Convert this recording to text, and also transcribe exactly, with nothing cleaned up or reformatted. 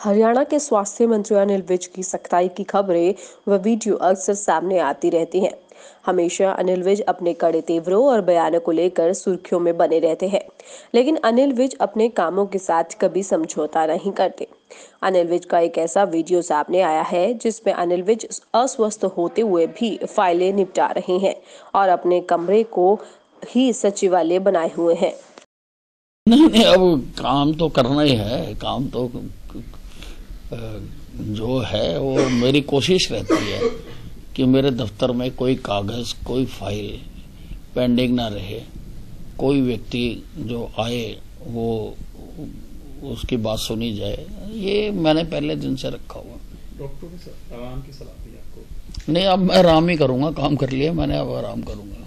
हरियाणा के स्वास्थ्य मंत्री अनिल विज की सख्ताई की खबरें व वीडियो अक्सर सामने आती रहती हैं। हमेशा अनिल विज अपने कड़े तेवरों और बयानों को लेकर सुर्खियों में बने रहते हैं, लेकिन अनिल विज अपने कामों के साथ कभी समझौता नहीं करते। अनिल विज का एक ऐसा वीडियो सामने आया है जिसमें अनिल विज अस्वस्थ होते हुए भी फाइलें निपटा रहे हैं और अपने कमरे को ही सचिवालय बनाए हुए हैं। नहीं नहीं, अब काम तो करना ही है। काम तो जो है वो मेरी कोशिश रहती है कि मेरे दफ्तर में कोई कागज, कोई फाइल पेंडिंग ना रहे। कोई व्यक्ति जो आए वो उसकी बात सुनी जाए। ये मैंने पहले दिन से रखा हुआ। डॉक्टर ने आराम की सलाह दी आपको? नहीं, अब मैं आराम ही करूंगा। काम कर लिया मैंने, अब आराम करूंगा।